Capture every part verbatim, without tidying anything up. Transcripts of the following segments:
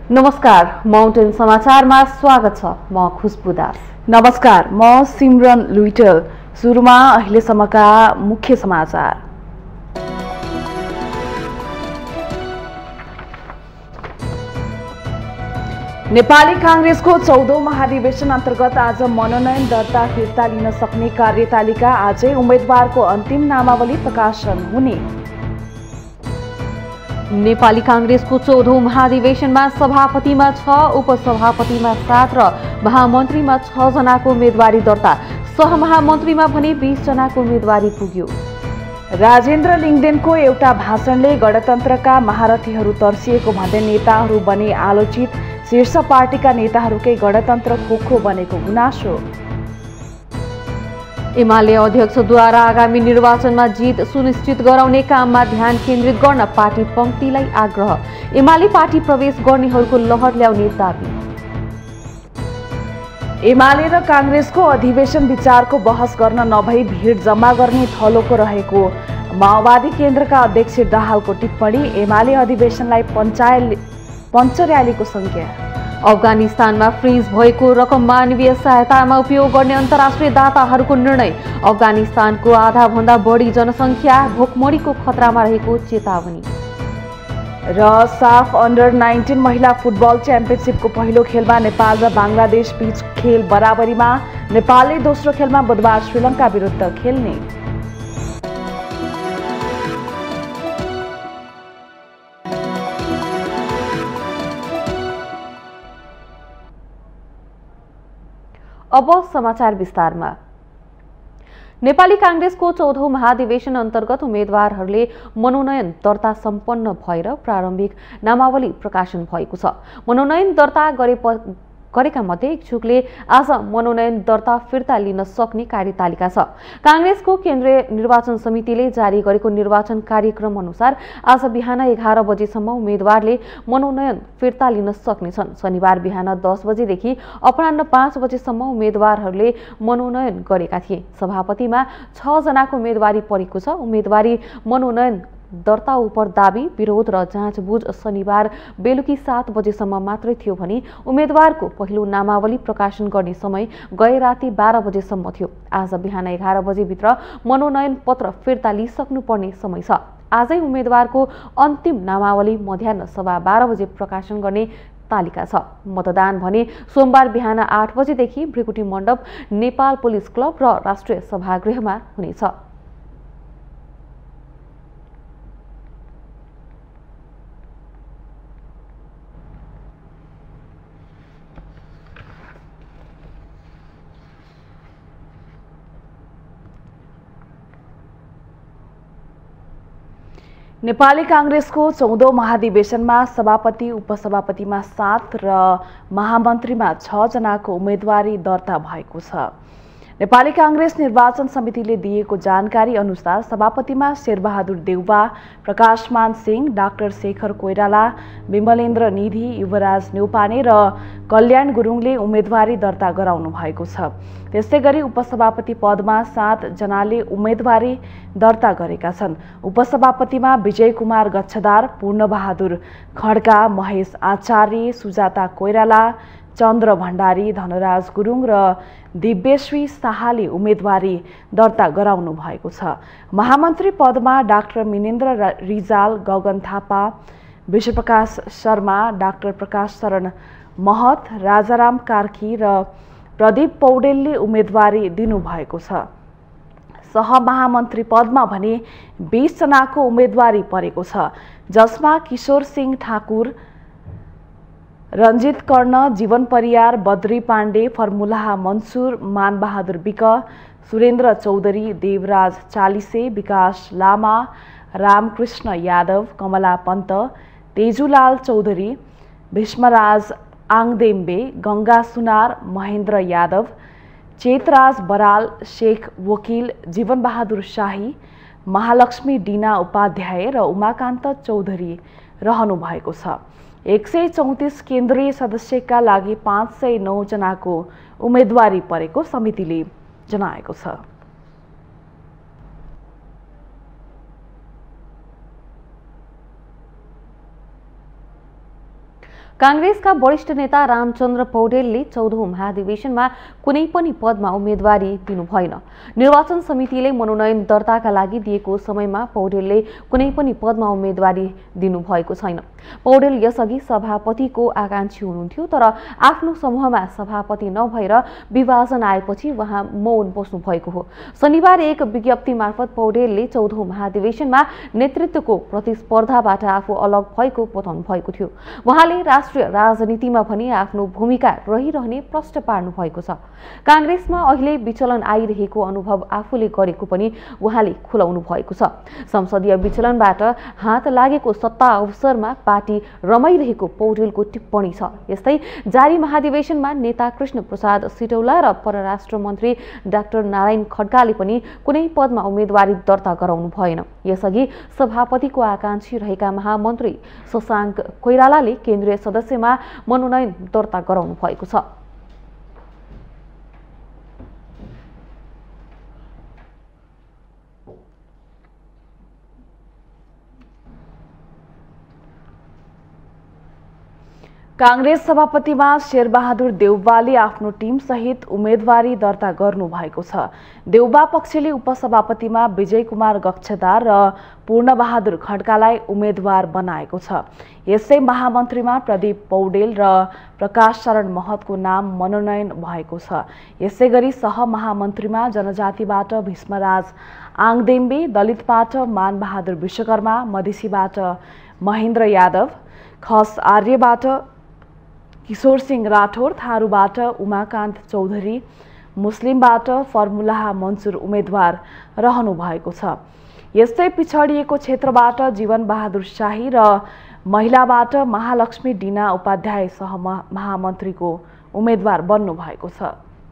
नमस्कार, माउन्टेन समाचारमा स्वागत छ। म खुशबु दास। नमस्कार, म सिमरन लुइटेल। सुरुमा अहिलेसम्मका मुख्य समाचार। नेपाली कांग्रेसको चौधौं महाधिवेशन अन्तर्गत आज मनोनयन दर्ता फिर्ता लिन सक्ने कार्यतालिका, आजै उम्मेद्वारको अन्तिम नामावली प्रकाशन हुने। नेपाली कांग्रेसको चौधौं महाधिवेशनमा सभापतिमा छ, उपसभापतिमा सात र महामन्त्रीमा छ जनाको उम्मेदवारी दर्ता। सहमहामन्त्रीमा भने बीस जनाको उम्मेदवारी पुग्यो। राजेन्द्र लिङ्गदेनको एउटा भाषणले गणतन्त्रका महारथीहरू तर्सिएको भन्दै नेताहरू बने आलोचित। शीर्ष पार्टीका नेताहरूकै गणतन्त्र खोक्रो बनेको गुनासो। एमाले अध्यक्षद्वारा आगामी निर्वाचनमा जित सुनिश्चित गराउने काममा ध्यान केन्द्रित गर्न पार्टी पंक्तिलाई आग्रह। एमाले पार्टी प्रवेश गर्नेहरूको लहर ल्याउने दाबी। एमाले र कांग्रेसको अधिवेशन विचारको बहस गर्न नभई भिड जम्मा गर्ने थलोको रहेको माओवादी केन्द्रका अध्यक्ष दाहालको टिप्पणी। एमाले अधिवेशनलाई पञ्चायत पञ्च र्यालीको संज्ञा। अफगानिस्तानमा फ्रिज भएको रकम मानवीय सहायतामा उपयोग गर्ने अन्तर्राष्ट्रिय दाताहरूको निर्णय। अफगानिस्तानको आधा भन्दा बढी जनसङ्ख्या भोकमरीको खतरामा रहेको चेतावनी। र साफ अन्डर नाइन्टिन महिला फुटबल च्याम्पियनसिपको पहिलो खेलमा नेपाल र बङ्गलादेश बीच खेल बराबरीमा। नेपालले दोस्रो खेलमा बुधबार श्रीलङ्का विरुद्ध खेल्ने। अब समाचार विस्तारमा। नेपाली कांग्रेसको चौधौं महाधिवेशन अन्तर्गत उम्मेद्वारहरूले मनोनयन दर्ता सम्पन्न भएर प्रारम्भिक नामावली प्रकाशन भएको छ। मनोनयन दर्ता गरे गरेका मध्ये इच्छुकले आज मनोनयन दर्ता फिर्ता लिन सक्ने कार्यतालिका छ। कांग्रेसको केन्द्रीय निर्वाचन समितिले जारी गरेको निर्वाचन कार्यक्रम अनुसार आज बिहान एघार बजेसम्म उम्मेद्वारले मनोनयन फिर्ता लिन सक्नेछन्। शनिबार बिहान दस बजेदेखि अपराह्न पाँच बजेसम्म उम्मेद्वारहरूले मनोनयन गरेका थिए। सभापतिमा छ जनाको उम्मेदवारी परेको छ। उम्मेदवारी मनोनयन दर्ता उप दाबी विरोध र जाँचबुझ शनिबार बेलुकी सात बजेसम्म मात्रै थियो भने उम्मेद्वारको पहिलो नामावली प्रकाशन गर्ने समय गए राति बाह्र बजेसम्म थियो। आज बिहान एघार बजेभित्र मनोनयन पत्र फिर्ता लिइसक्नुपर्ने समय छ। आजै उम्मेद्वारको अन्तिम नामावली मध्याह्न सवा बाह्र बजे प्रकाशन गर्ने तालिका छ। मतदान भने सोमबार बिहान आठ बजेदेखि भृकुटी मण्डप, नेपाल पुलिस क्लब र राष्ट्रिय सभागृहमा हुनेछ। नेपाली कांग्रेसको चौधौं महाधिवेशनमा सभापति, उपसभापतिमा सात र महामन्त्रीमा छ जनाको उम्मेदवारी दर्ता भएको छ। नेपाली कांग्रेस निर्वाचन समितिले दिएको जानकारी अनुसार सभापतिमा शेरबहादुर देउवा, प्रकाशमान सिंह, डाक्टर शेखर कोइराला, विमलेन्द्र निधि, युवराज न्यौपाने र कल्याण गुरुङले उम्मेदवारी दर्ता गराउनु भएको छ। त्यस्तै गरी उपसभापति पदमा सात जनाले उम्मेदवारी दर्ता गरेका छन्। उपसभापतिमा विजय कुमार गच्छदार, पूर्णबहादुर खड्का, महेश आचार्य, सुजाता कोइराला, चन्द्र भण्डारी, धनराज गुरुङ र दिव्यश्री शाहले उम्मेदवारी दर्ता गराउनु भएको छ। महामन्त्री पदमा डाक्टर मिनेन्द्र रिजाल, गगन थापा, विश्वप्रकाश शर्मा, डाक्टर प्रकाश शरण महत, राजाराम कार्की र प्रदीप पौडेलले उम्मेदवारी दिनुभएको छ। सहमहामन्त्री पदमा भने बीस जनाको उम्मेदवारी परेको छ, जसमा किशोर सिंह ठाकुर, रञ्जित कर्ण, जीवन परियार, बद्री पाण्डे, फर्मुलाहा मन्सुर, मानबहादुर विक, सुरेन्द्र चौधरी, देवराज चालिसे, विकास लामा, रामकृष्ण यादव, कमला पन्त, तेजुलाल चौधरी, भीष्मराज आङदेम्बे, गंगा सुनार, महेन्द्र यादव, चेतराज बराल, शेख वकिल, जीवन बहादुर शाही, महालक्ष्मी डिना उपाध्याय र उमाकान्त चौधरी रहनु भएको छ। एक सय चौतिस केन्द्रीय सदस्यका लागि पाँच सय नौ जनाको उम्मेदवारी परेको समितिले जनाएको छ। कांग्रेसका वरिष्ठ नेता रामचन्द्र पौडेलले चौधौं महाधिवेशनमा कुनै पनि पदमा उम्मेदवारी दिनु भएन। निर्वाचन समितिले मनोनयन दर्ताका लागि दिएको समयमा पौडेलले कुनै पनि पदमा उम्मेदवारी दिनु भएको छैन। पौडेल यसअघि सभापतिको आकांक्षी हुनुहुन्थ्यो, तर आफ्नो समूहमा सभापति नभएर विभाजन आएपछि उहाँ मौन बस्नु भएको हो। शनिबार एक विज्ञप्ति मार्फत पौडेलले चौधौं महाधिवेशनमा नेतृत्वको प्रतिस्पर्धाबाट आफू अलग भएको बताउनु भएको थियो। उहाँले राष्ट्रिय राजनीतिमा पनि आफ्नो भूमिका रहिरहने प्रश्न पार्नु भएको छ। कांग्रेसमा अहिले विचलन आइरहेको अनुभव आफूले गरेको पनि उहाँले खुलाउनु भएको छ। संसदीय विचलनबाट हात लागेको सत्ता अवसरमा पार्टी रमाइरहेको पौडेलको टिप्पणी छ। यस्तै जारी महाधिवेशनमा नेता कृष्ण प्रसाद सिटौला र परराष्ट्र मन्त्री डाक्टर नारायण खड्काले पनि कुनै पदमा उम्मेदवारी दर्ता गराउनु भएन। यसअघि सभापतिको आकांक्षी रहेका महामन्त्री शशाङ्क कोइरालाले केन्द्रीय सदस्यमा मनोनयन दर्ता गराउनु भएको छ। कांग्रेस सभापतिमा शेरबहादुर देउवाले आफ्नो टिम सहित उम्मेदवारी दर्ता गर्नु भएको छ। देउवा पक्षले उपसभापतिमा विजय कुमार गच्छदार र पूर्णबहादुर खड्कालाई उम्मेदवार बनाएको छ। यसै महामन्त्रीमा प्रदीप पौडेल र प्रकाश शरण महतको नाम मनोनयन भएको छ। यसैगरी सहमहामन्त्रीमा जनजातिबाट भीष्मराज आङदेम्बे, दलितबाट मानबहादुर विश्वकर्मा, मधेसीबाट महेन्द्र यादव, खस आर्यबाट किशोर सिंह राठौर, थारूबाट उमाकान्त चौधरी, मुस्लिमबाट फर्मुलाह मन्सुर उम्मेदवार रहनु भएको छ। यस्तै पिछडिएको क्षेत्रबाट जीवन बहादुर शाही र महिलाबाट महालक्ष्मी डिना उपाध्याय सह महामन्त्रीको उम्मेदवार बन्नु भएको छ।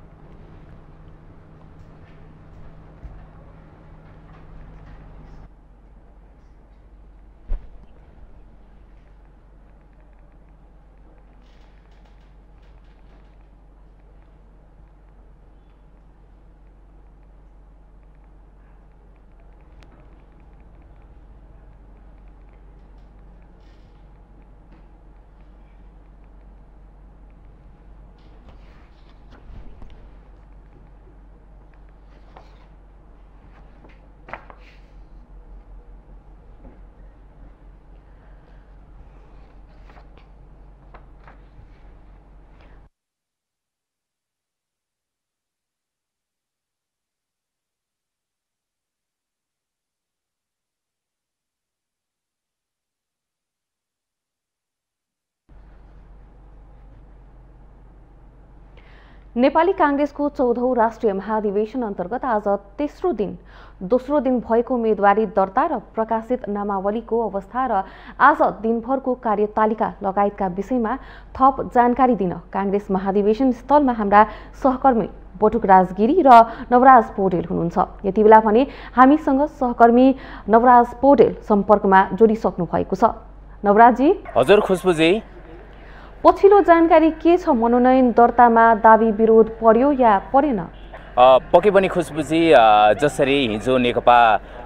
नेपाली कांग्रेसको चौधौं राष्ट्रिय महाधिवेशन अन्तर्गत आज तेस्रो दिन दोस्रो दिन भएको उम्मेदवारी दर्ता र प्रकाशित नामावलीको अवस्था र आज दिनभरको कार्यतालिका लगायतका विषयमा थप जानकारी दिन कांग्रेस महाधिवेशन स्थलमा हाम्रा सहकर्मी बटुक राजगिरी र नवराज पौडेल हुनुहुन्छ। यति बेला भने हामीसँग सहकर्मी नवराज पौडेल सम्पर्कमा जोडिसक्नु भएको छ। नवराजजी। हजुर खुशबुजी, पछिल्लो जानकारी के छ? मनोनयन दर्तामा दाबी विरोध पर्यो या परेन? पक्कै पनि खुशबुजी, जसरी हिजो नेकपा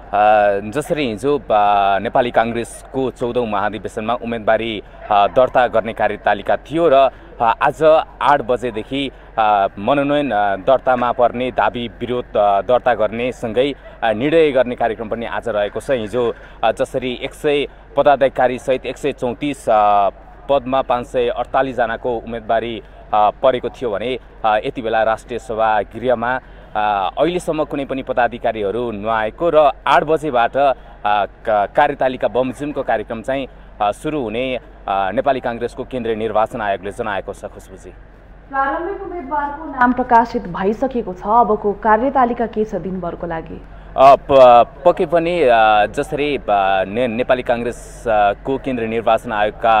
जसरी हिजो नेपाली कांग्रेसको चौधौं महाधिवेशनमा उम्मेदवारी दर्ता गर्ने कार्यतालिका थियो र आज आठ बजेदेखि मनोनयन दर्तामा पर्ने दाबी विरोध दर्ता गर्ने सँगै निर्णय गर्ने कार्यक्रम पनि आज रहेको छ। हिजो जसरी एक सय पदाधिकारी सहित एक सय चौतिस पदमा पाँच सय अडतालीस जनाको उम्मेदवारी परेको थियो भने यति बेला राष्ट्रिय सभा गृहमा अहिलेसम्म कुनै पनि पदाधिकारीहरू नआएको र आठ बजेबाट कार्यतालिका बमोजिमको कार्यक्रम चाहिँ सुरु हुने नेपाली कांग्रेसको केन्द्रीय निर्वाचन आयोगले जनाएको छ। खुशबुजी, प्रारम्भिक उम्मेदवारको नाम प्रकाशित भइसकेको छ। अबको कार्यतालिका के छ दिनभरको लागि? पक्कै पनि जसरी नेपाली कांग्रेसको केन्द्रीय निर्वाचन आयोगका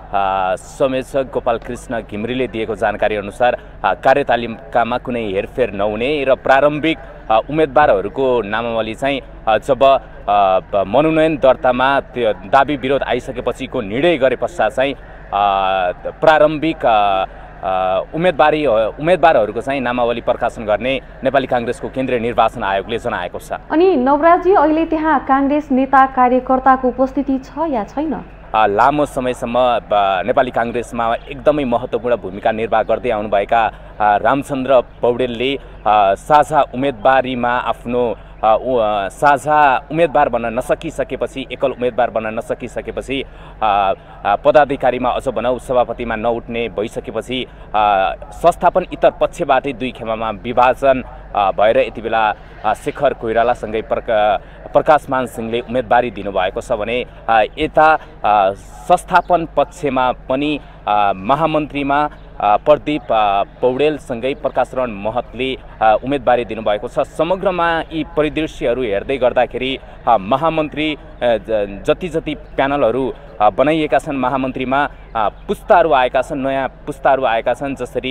संयोजक गोपाल कृष्ण घिमिरेले दिएको जानकारी अनुसार कार्यतालिकामा कुनै हेरफेर नहुने र प्रारम्भिक उम्मेदवारहरूको नामावली चाहिँ जब मनोनयन दर्तामा दाबी विरोध आइसकेपछिको निर्णय गरे पश्चात चाहिँ प्रारम्भिक उम्मेदवारी उम्मेदवारहरूको चाहिँ नामावली प्रकाशन गर्ने नेपाली काङ्ग्रेसको केन्द्रीय निर्वाचन आयोगले जनाएको छ। अनि नवराजी, अहिले त्यहाँ काङ्ग्रेस नेता कार्यकर्ताको उपस्थिति छ या छैन? लामो समयसम्म नेपाली काङ्ग्रेसमा एकदमै महत्त्वपूर्ण भूमिका निर्वाह गर्दै आउनुभएका रामचन्द्र पौडेलले साझा उम्मेदवारीमा आफ्नो साझा उम्मेदवार बन्न नसकिसकेपछि, एकल उम्मेदवार बन्न नसकिसकेपछि, पदाधिकारीमा अझ भनौँ सभापतिमा नउठ्ने भइसकेपछि संस्थापन इतर पक्षबाटै दुई खेमामा विभाजन भएर यति बेला शेखर कोइरालासँगै प्रका प्रकाशमान सिंहले उम्मेदवारी दिनुभएको छ भने यता संस्थापन पक्षमा पनि महामन्त्रीमा प्रदीप पौडेलसँगै प्रकाशरण महतले उम्मेदवारी दिनुभएको छ। समग्रमा यी परिदृश्यहरू हेर्दै गर्दाखेरि महामन्त्री जति जति प्यानलहरू बनाइएका छन्, महामन्त्रीमा पुस्ताहरू आएका छन्, नयाँ पुस्ताहरू आएका छन्। जसरी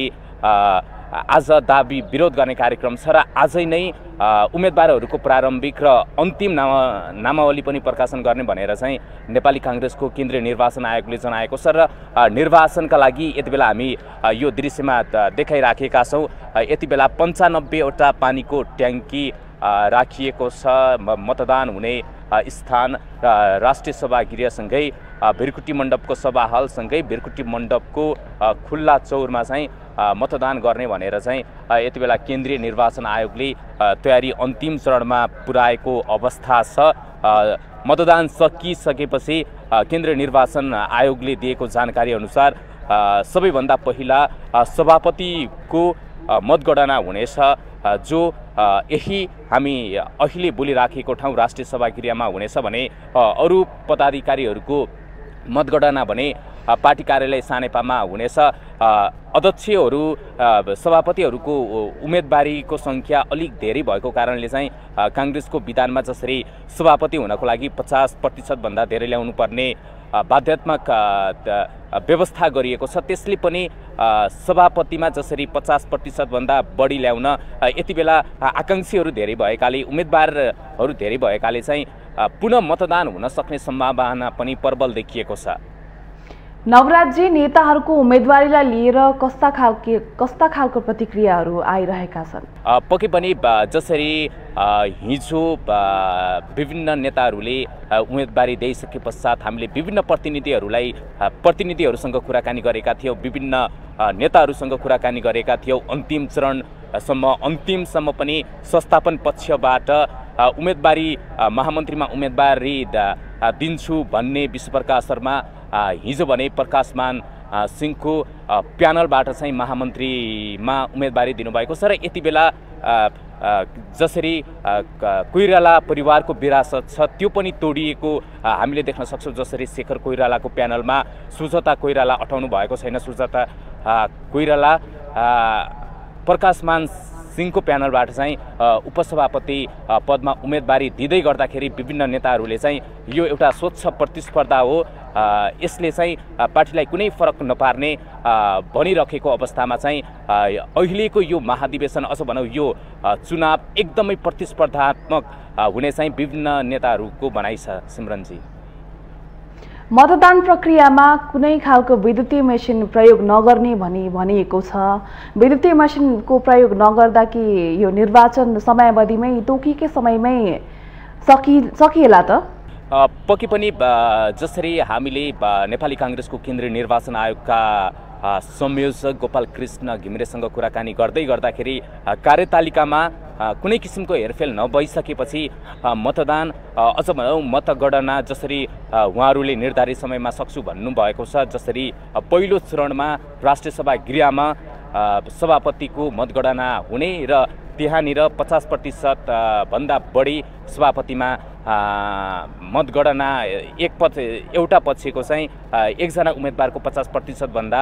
आज दाबी विरोध गर्ने कार्यक्रम छ र आजै नै उम्मेदवारहरूको प्रारम्भिक र अन्तिम नामा नामावली पनि प्रकाशन गर्ने भनेर चाहिँ नेपाली काङ्ग्रेसको केन्द्रीय निर्वाचन आयोगले जनाएको छ। र निर्वाचनका लागि यति बेला हामी यो दृश्यमा देखाइराखेका छौँ। यति बेला पन्चानब्बेवटा पानीको ट्याङ्की राखिएको छ। मतदान हुने स्थान राष्ट्रिय सभागृहसँगै भिरकुटी मण्डपको सभा हलसँगै भिरकुटी मण्डपको खुल्ला चौरमा चाहिँ मतदान गर्ने भनेर चाहिँ यति बेला केन्द्रीय निर्वाचन आयोगले तयारी अन्तिम चरणमा पुर्याएको अवस्था छ। मतदान सकिसकेपछि केन्द्रीय निर्वाचन आयोगले दिएको जानकारी अनुसार सबैभन्दा पहिला सभापतिको मतगणना हुनेछ, जो यही हामी अहिले बोलिराखेको ठाउँ राष्ट्रिय सभागृहमा हुनेछ भने अरू पदाधिकारीहरूको मतगणना भने पार्टी कार्यालय सानेपामा हुनेछ। अध्यक्षहरू सभापतिहरूको उम्मेदवारीको सङ्ख्या अलिक धेरै भएको कारणले चाहिँ काङ्ग्रेसको विधानमा जसरी सभापति हुनको लागि पचास प्रतिशतभन्दा धेरै ल्याउनु पर्ने बाध्यात्मक व्यवस्था गरिएको छ, त्यसले पनि सभापतिमा जसरी पचास प्रतिशतभन्दा बढी ल्याउन यति बेला आकाङ्क्षीहरू धेरै भएकाले, उम्मेदवारहरू धेरै भएकाले चाहिँ पुनः मतदान हुन सक्ने सम्भावना पनि प्रबल देखिएको छ। नवराजी, नेताहरूको उम्मेदवारीलाई लिएर कस्ता खालके कस्ता खालको प्रतिक्रियाहरू आइरहेका छन्? पक्कै पनि जसरी हिजो विभिन्न नेताहरूले उम्मेदवारी दिइसके पश्चात हामीले विभिन्न प्रतिनिधिहरूलाई प्रतिनिधिहरूसँग कुराकानी गरेका थियौँ, विभिन्न नेताहरूसँग कुराकानी गरेका थियौँ। अन्तिम चरणसम्म अन्तिमसम्म पनि संस्थापन पक्षबाट उम्मेदवारी महामन्त्रीमा उम्मेदवारी दिन्छु भन्ने विश्वप्रकाश शर्मा हिजो भने प्रकाशमान सिंहको प्यानलबाट चाहिँ महामन्त्रीमा उम्मेदवारी दिनुभएको छ। र यति बेला जसरी कोइराला परिवारको विरासत छ त्यो पनि तोडिएको हामीले देख्न सक्छौँ। जसरी शेखर कोइरालाको प्यानलमा सुजाता कोइराला अटाउनु भएको छैन, सुजाता कोइराला प्रकाशमान सिंहको प्यानलबाट चाहिँ उपसभापति पदमा उम्मेदवारी दिँदै गर्दाखेरि विभिन्न नेताहरूले चाहिँ यो एउटा स्वच्छ प्रतिस्पर्धा हो, यसले चाहिँ पार्टीलाई कुनै फरक नपार्ने भनिराखेको अवस्थामा चाहिँ अहिलेको यो महाधिवेशन अझ भनौँ यो चुनाव एकदमै प्रतिस्पर्धात्मक हुने चाहिँ विभिन्न नेताहरूको भनाइ छ। सिमरनजी, मतदान प्रक्रियामा कुनै खालको विद्युतीय मेसिन प्रयोग नगर्ने भनी भनिएको छ। विद्युतीय मेसिनको प्रयोग नगर्दा कि यो निर्वाचन समयावधिमै तोकिएकै समयमै सकि सकिएला त? पक्कै पनि जसरी हामीले नेपाली काङ्ग्रेसको केन्द्रीय निर्वाचन आयोगका संयोजक गोपाल कृष्ण घिमिरेसँग कुराकानी गर्दै गर्दाखेरि कार्यतालिकामा कुनै किसिमको हेरफेर नभइसकेपछि मतदान अझ भनौँ मतगणना जसरी उहाँहरूले निर्धारित समयमा सक्छु भन्नुभएको छ, जसरी पहिलो चरणमा राष्ट्रिय सभा गृहमा सभापतिको मतगणना हुने र त्यहाँनिर पचास प्रतिशत भन्दा बढी सभापतिमा मतगणना एक पक्ष एउटा पक्षको चाहिँ एकजना उम्मेदवारको पचास प्रतिशतभन्दा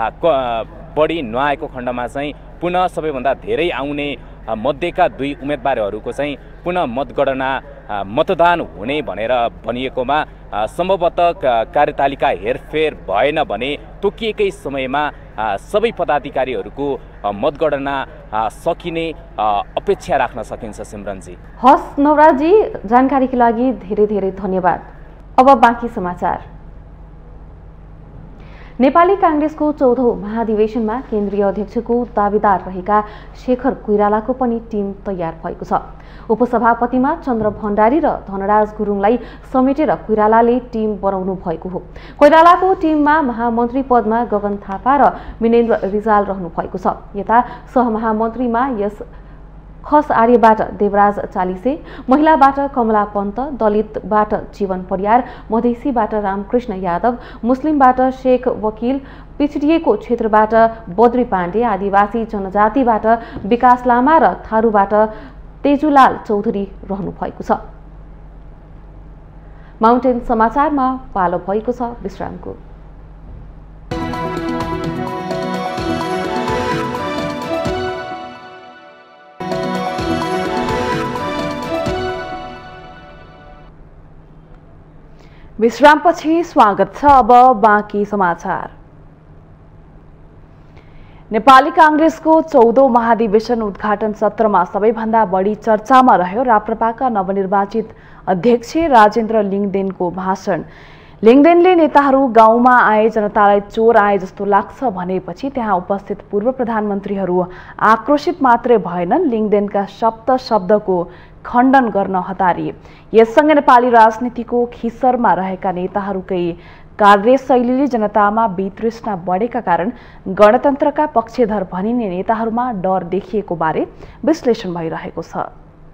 बढी नआएको खण्डमा चाहिँ पुनः सबैभन्दा धेरै आउने मध्येका दुई उम्मेदवारहरूको चाहिँ पुनः मतगणना मतदान हुने भनेर भनिएकोमा सम्भवतः कार्यतालिका हेरफेर भएन भने तोकिएकै समयमा सबै पदाधिकारीहरूको मतगणना सकिने अपेक्षा राख्न सकिन्छ। सिमरनजी, हस् नवराजी, जानकारीको लागि धेरै धेरै धन्यवाद। अब बाँकी समाचार। नेपाली कांग्रेसको चौधौं महाधिवेशनमा केन्द्रीय अध्यक्षको दावेदार रहेका शेखर कोइरालाको पनि टिम तयार भएको छ। उपसभापतिमा चन्द्र भण्डारी र धनराज गुरुङलाई समेटेर कोइरालाले टिम बनाउनु भएको हो। कोइरालाको टिममा महामन्त्री पदमा गगन थापा र मिनेन्द्र रिजाल रहनु भएको छ। यता सहमहामन्त्रीमा यस खस आर्यबाट देवराज चालिसे, महिलाबाट कमला पन्त, दलितबाट जीवन परियार, मधेसीबाट रामकृष्ण यादव, मुस्लिमबाट शेख वकिल, पिछडिएको क्षेत्रबाट बद्री पाण्डे, आदिवासी जनजातिबाट विकास लामा र थारूबाट तेजुलाल चौधरी रहनु भएको छ। माउन्टेन समाचारमा पालो भएको छ विश्रामको। विश्रामपछि स्वागत छ। अब बाँकी समाचार। नेपाली कांग्रेसको चौधौं महाधिवेशन उद्घाटन सत्रमा सबैभन्दा बढी चर्चामा रह्यो राप्रपाका नवनिर्वाचित अध्यक्ष राजेन्द्र लिङदेनको भाषण। लिङदेनले नेताहरू गाउँमा आए जनतालाई चोर आए जस्तो लाग्छ भनेपछि त्यहाँ उपस्थित पूर्व प्रधानमन्त्रीहरू आक्रोशित मात्रै भएनन्, लिङदेनका शब्द शब्दको खण्डन गर्न हतारिए। यससँगै नेपाली राजनीतिको खिसरमा रहेका नेताहरूकै कार्यशैलीले जनतामा वितृष्णा बढेका कारण गणतन्त्रका पक्षधर भनिने नेताहरूमा डर देखिएको बारे विश्लेषण भइरहेको छ।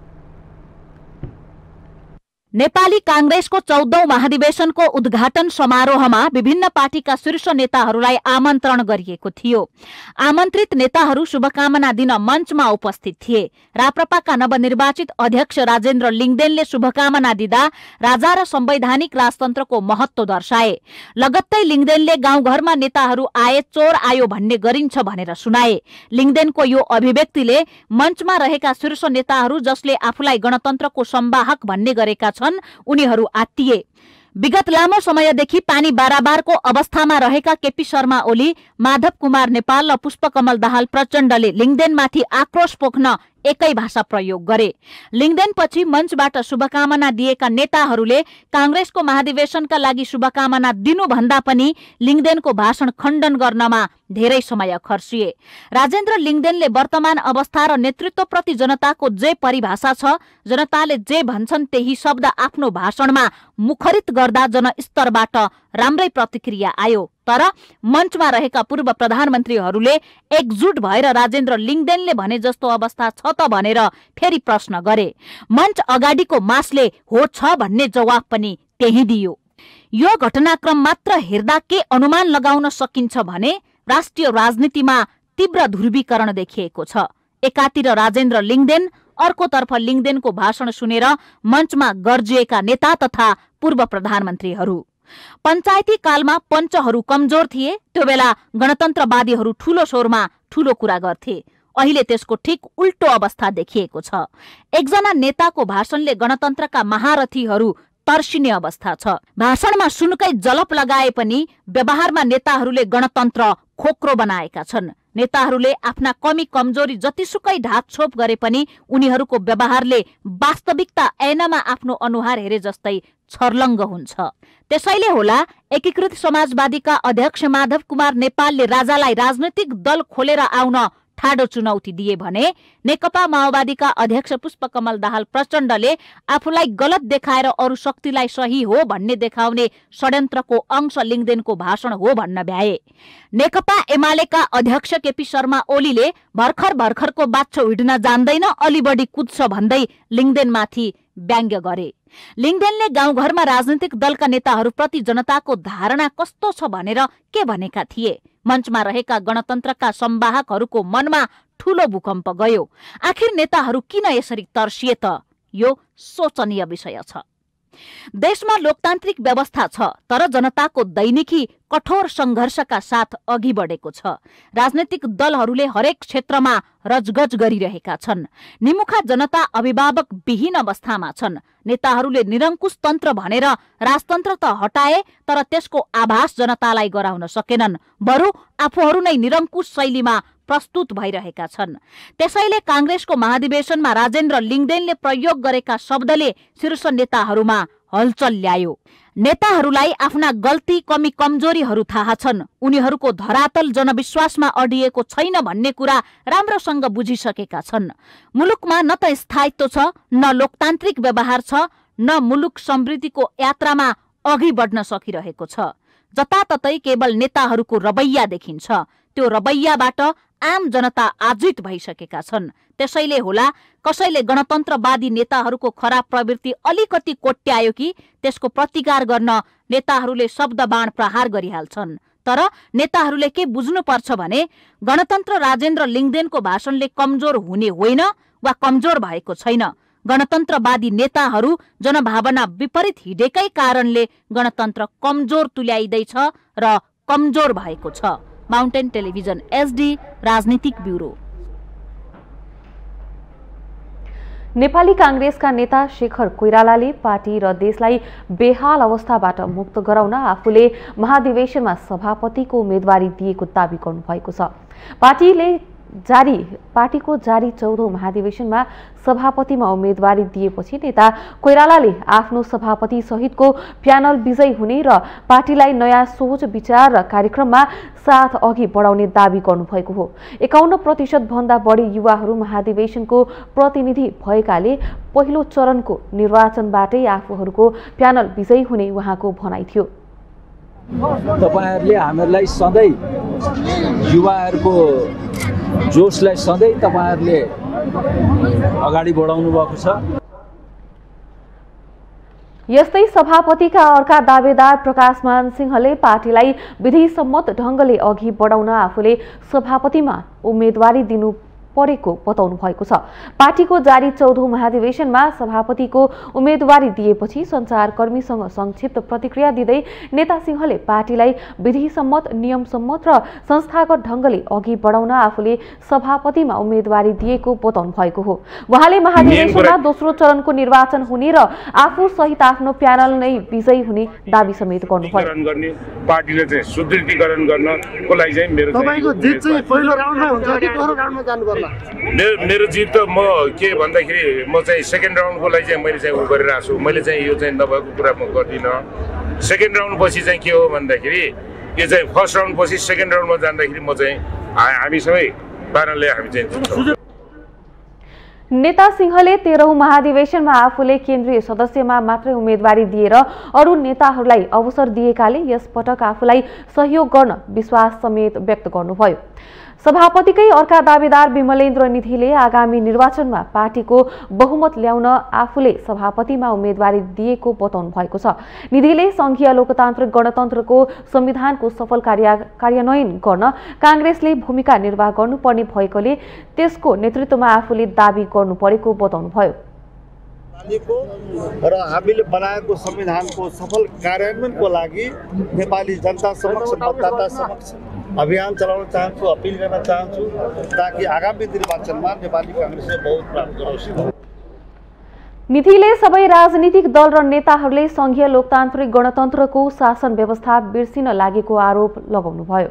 नेपाली कांग्रेसको चौधौं महाधिवेशनको उद्घाटन समारोहमा विभिन्न पार्टीका शीर्ष नेताहरूलाई आमन्त्रण गरिएको थियो। आमन्त्रित नेताहरू शुभकामना दिन मञ्चमा उपस्थित थिए। राप्रपाका नवनिर्वाचित अध्यक्ष राजेन्द्र लिङदेनले शुभकामना दिँदा राजा र संवैधानिक राजतन्त्रको महत्व दर्शाए। लगत्तै लिङदेनले गाउँघरमा नेताहरू आए चोर आयो भन्ने गरिन्छ भनेर सुनाए। लिङदेनको यो अभिव्यक्तिले मञ्चमा रहेका शीर्ष नेताहरू जसले आफूलाई गणतन्त्रको संवाहक भन्ने गरेका छन् उनीहरू आत्तिए। विगत लामो समयदेखि पानी बाराबारको अवस्थामा रहेका केपी शर्मा ओली, माधव कुमार नेपाल र पुष्पकमल दाहाल प्रचण्डले लिङदेनमाथि आक्रोश पोख्न एकै भाषा प्रयोग गरे। लिङदेनपछि मञ्चबाट शुभकामना दिएका नेताहरूले कांग्रेसको महाधिवेशनका लागि शुभकामना दिनुभन्दा पनि लिङदेनको भाषण खण्डन गर्नमा धेरै समय खर्चिए। राजेन्द्र लिङदेनले वर्तमान अवस्था र नेतृत्वप्रति जनताको जे परिभाषा छ, जनताले जे भन्छन् त्यही शब्द आफ्नो भाषणमा मुखरित गर्दा जनस्तरबाट राम्रै प्रतिक्रिया आयो। तर मञ्चमा रहेका पूर्व प्रधानमन्त्रीहरूले एकजुट भएर राजेन्द्र लिङदेनले भने जस्तो अवस्था छ त भनेर फेरि प्रश्न गरे। मञ्च अगाडिको मासले हो छ भन्ने जवाफ पनि त्यही दियो। यो घटनाक्रम मात्र हेर्दा के अनुमान लगाउन सकिन्छ भने राष्ट्रिय राजनीतिमा तीव्र ध्रुवीकरण देखिएको छ। एकातिर राजेन्द्र लिङदेन, अर्कोतर्फ लिङदेनको भाषण सुनेर मञ्चमा गर्जिएका नेता तथा पूर्व प्रधानमन्त्रीहरू। पञ्चायती कालमा पञ्चहरू कमजोर थिए, त्यो बेला गणतन्त्रवादीहरू ठूलो स्वरमा ठूलो कुरा गर्थे। अहिले त्यसको ठिक उल्टो अवस्था देखिएको छ। एकजना नेताको भाषणले गणतन्त्रका महारथीहरू तर्सिने अवस्था छ। भाषणमा सुनकै जलप लगाए पनि व्यवहारमा नेताहरूले गणतन्त्र खोक्रो बनाएका छन्। नेताहरूले आफ्ना कमी कमजोरी जतिसुकै ढाकछोप गरे पनि उनीहरूको व्यवहारले वास्तविकता ऐनामा आफ्नो अनुहार हेरे जस्तै छर्लङ्ग हुन्छ। त्यसैले होला एकीकृत समाजवादीका अध्यक्ष माधव कुमार नेपालले राजालाई राजनैतिक दल खोलेर आउन ठाडो चुनौती दिए भने नेकपा माओवादीका अध्यक्ष पुष्पकमल दाहाल प्रचण्डले आफूलाई गलत देखाएर अरू शक्तिलाई सही हो भन्ने देखाउने षड्यन्त्रको अंश लिङदेनको भाषण हो भन्न भ्याए। नेकपा एमालेका अध्यक्ष केपी शर्मा ओलीले भर्खर भर्खरको बाछो हिड्न जान्दैन, अलि बढी कुद्छ भन्दै लिङदेनमाथि व्यङ्ग्य गरे। लिङदेनले गाउँघरमा राजनीतिक दलका नेताहरूप्रति जनताको धारणा कस्तो छ भनेर के भनेका थिए? मञ्चमा रहेका गणतन्त्रका संवाहकहरूको मनमा ठूलो भूकम्प गयो। आखिर नेताहरू किन यसरी तर्सिए त? यो सोचनीय विषय छ। देशमा लोकतान्त्रिक व्यवस्था छ, तर जनताको दैनिकी कठोर संघर्षका साथ अघि बढेको छ। राजनीतिक दलहरूले हरेक क्षेत्रमा रजगज गरिरहेका छन्। निमुखा जनता अभिभावक विहीन अवस्थामा छन्। नेताहरूले निरङ्कुश तन्त्र भनेर राजतन्त्र त हटाए, तर त्यसको आभास जनतालाई गराउन सकेनन्। बरु आफूहरू नै निरङ्कुश शैलीमा प्रस्तुत भइरहेका छन्। त्यसैले कांग्रेसको महाधिवेशनमा राजेन्द्र लिङदेनले प्रयोग गरेका शब्दले शीर्ष नेताहरूमा हलचल ल्यायो। नेताहरूलाई आफ्ना गल्ती कमी कमजोरीहरू थाहा छन्। उनीहरूको धरातल जनविश्वासमा अडिएको छैन भन्ने कुरा राम्रोसँग बुझिसकेका छन्। मुलुकमा न त स्थायित्व छ, न लोकतान्त्रिक व्यवहार छ, न मुलुक समृद्धिको यात्रामा अघि बढ्न सकिरहेको छ। जताततै केवल नेताहरूको रवैया देखिन्छ। त्यो रवैयाबाट आम जनता आजित भइसकेका छन्। त्यसैले होला कसैले गणतन्त्रवादी नेताहरूको खराब प्रवृत्ति अलिकति कोट्यायो कि त्यसको प्रतिकार गर्न नेताहरूले शब्दबाण प्रहार गरिहाल्छन्। तर नेताहरूले के बुझ्नुपर्छ भने गणतन्त्र राजेन्द्र लिङ्गदेनको भाषणले कमजोर हुने होइन वा कमजोर भएको छैन। गणतन्त्रवादी नेताहरू जनभावना विपरीत हिँडेकै कारणले गणतन्त्र कमजोर तुल्याइँदैछ र कमजोर भएको छ। माउन्टेन टेलिभिजन एसडी राजनीतिक ब्युरो। नेपाली कांग्रेसका नेता शेखर कोइरालाले पार्टी र देशलाई बेहाल अवस्थाबाट मुक्त गराउन आफूले महाधिवेशनमा सभापतिको उम्मेदवारी दिएको दावी गर्नुभएको छ। पार्टीले जारी पार्टीको जारी चौधौं महाधिवेशनमा सभापतिमा उम्मेदवारी दिएपछि नेता कोइरालाले आफ्नो सभापति सहितको प्यानल विजयी हुने र पार्टीलाई नयाँ सोच विचार र कार्यक्रममा साथ अघि बढाउने दावी गर्नुभएको हो। एकाउन्न प्रतिशत भन्दा बढी युवाहरू महाधिवेशनको प्रतिनिधि भएकाले पहिलो चरणको निर्वाचनबाटै आफूहरूको प्यानल विजयी हुने उहाँको भनाइ थियो। तपाईहरुले हामीलाई सधैं युवाहरूको जोशलाई सधैं तपाईहरुले अगाडि बढाउनु भएको छ। यस्तै सभापतिका अर्का दावेदार प्रकाशमान सिंहले पार्टीलाई विधिसम्मत ढंगले अघि बढाउन आफूले सभापतिमा उम्मेदवारी दिनु परेको बताउनु भएको छ। पार्टीको जारी चौधौं महाधिवेशनमा सभापतिको उम्मेदवारी दिएपछि सञ्चारकर्मीसँग संक्षिप्त प्रतिक्रिया दिँदै नेता सिंहले पार्टीलाई विधिसम्मत नियमसम्मत र संस्थागत ढंगले अघि बढाउन आफूले सभापतिमा उम्मेदवारी दिएको बताउनु भएको हो। उहाँले महाधिवेशनमा दोस्रो चरणको निर्वाचन हुने र आफू सहित आफ्नो प्यानल नै विजयी हुने दावी समेत गर्नुभयो। पार्टीले चाहिँ सुदृढीकरण गर्नको लागि चाहिँ मेरो तपाईको जित चाहिँ पहिलो राउन्डमा हुन्छ कि दोस्रो राउन्डमा जानुपर्छ? मेरो मेरो जित त म के भन्दाखेरि म चाहिँ सेकेन्ड राउन्डको लागि चाहिँ मैले चाहिँ उ गरिरहेको छु। मैले चाहिँ यो चाहिँ नभएको कुरा म गर्दिनँ। सेकेन्ड राउन्ड पछि चाहिँ के हो भन्दाखेरि यो चाहिँ फर्स्ट राउन्ड पछि सेकेन्ड राउन्डमा जाँदाखेरि म चाहिँ हामी सबै प्यानलले हामी चाहिँ जित्छौँ। नेता सिंहले तेह्रौं महाधिवेशनमा आफूले केन्द्रीय सदस्यमा मात्रै उम्मेदवारी दिएर अरू नेताहरूलाई अवसर दिएकाले यसपटक आफूलाई सहयोग गर्न विश्वास समेत व्यक्त गर्नुभयो। सभापतिकै अर्का दावेदार विमलेन्द्र निधिले आगामी निर्वाचनमा पार्टीको बहुमत ल्याउन आफूले सभापतिमा उम्मेदवारी दिएको बताउनु भएको छ। निधिले संघीय लोकतान्त्रिक गणतन्त्रको संविधानको सफल कार्यान्वयन गर्न कांग्रेसले भूमिका निर्वाह गर्नुपर्ने भएकोले त्यसको नेतृत्वमा आफूले दावी गर्नु परेको बताउनुभयो। र हामीले बनाएको संविधानको सफल कार्यान्वयनको लागि नेपाली जनता समक्ष मतदाता समक्ष अभियान चलाउन चाहन्छु, अपिल गर्न चाहन्छु ताकि आगामी निर्वाचनमा नेपाली कांग्रेसले बहुत प्राप्त गरोस्। निधिले सबै राजनीतिक दल र नेताहरूले संघीय लोकतान्त्रिक गणतन्त्रको शासन व्यवस्था बिर्सिन लागेको आरोप लगाउनुभयो।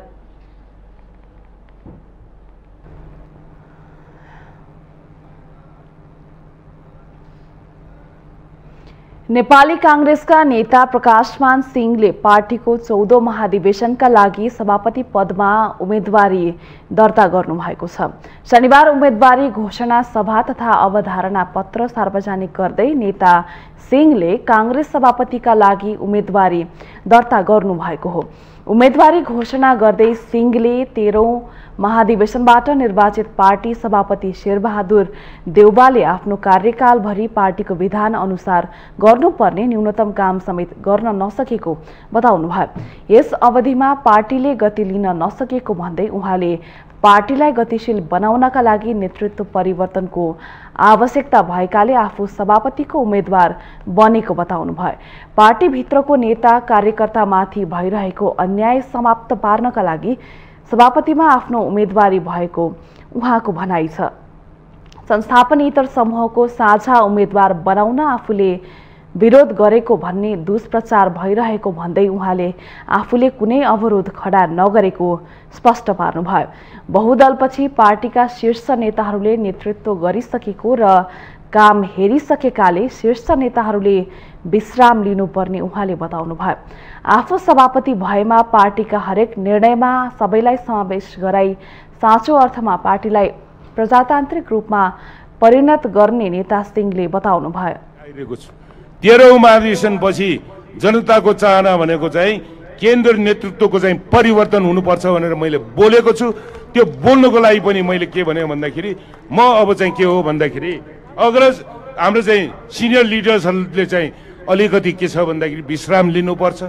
नेपाली कांग्रेसका नेता प्रकाशमान सिंहले पार्टीको चौधौं महाधिवेशनका लागि सभापति पदमा उम्मेदवारी दर्ता गर्नुभएको छ। शनिबार उम्मेदवारी घोषणा सभा तथा अवधारणा पत्र सार्वजनिक गर्दै नेता सिंहले कांग्रेस सभापतिका लागि उम्मेदवारी दर्ता गर्नुभएको हो। उम्मेदवारी घोषणा गर्दै सिंहले तेह्रौं महाधिवेशनबाट निर्वाचित पार्टी सभापति शेरबहादुर देउवाले आफ्नो कार्यकालभरि पार्टीको विधान अनुसार गर्नुपर्ने न्यूनतम काम समेत गर्न नसकेको बताउनुभयो। यस अवधिमा पार्टीले गति लिन नसकेको भन्दै उहाँले पार्टीलाई गतिशील बनाउनका लागि नेतृत्व परिवर्तनको आवश्यकता भएकाले आफू सभापतिको उम्मेदवार बनेको बताउनुभयो। पार्टीभित्रको नेता कार्यकर्तामाथि भइरहेको अन्याय समाप्त पार्नका लागि सभापतिमा आफ्नो उम्मेदवारी भएको उहाँको भनाइ छ। संस्थापनेतर समूहको साझा उम्मेदवार बनाउन आफूले विरोध गरेको भन्ने दुष्प्रचार भइरहेको भन्दै उहाँले आफूले कुनै अवरोध खडा नगरेको स्पष्ट पार्नुभयो। बहुदलपछि पार्टीका शीर्ष नेताहरूले नेतृत्व गरिसकेको र काम हेरिसकेकाले शीर्ष नेताहरूले विश्राम लिनुपर्ने उहाँले बताउनुभयो। आफू सभापति भएमा पार्टीका हरेक निर्णयमा सबैलाई समावेश गराई साँचो अर्थमा पार्टीलाई प्रजातान्त्रिक रूपमा परिणत गर्ने नेता सिंहले बताउनुभयो। तेह्रौं महाधिवेशनपछि जनताको चाहना भनेको चाहिँ केन्द्र नेतृत्वको चाहिँ परिवर्तन हुनुपर्छ भनेर मैले बोलेको छु। त्यो बोल्नको लागि पनि मैले के भने भन्दाखेरि म अब चाहिँ के हो भन्दाखेरि अग्रज हाम्रो चाहिँ सिनियर लिडर्सहरूले चाहिँ अलिकति के छ भन्दाखेरि विश्राम लिनुपर्छ।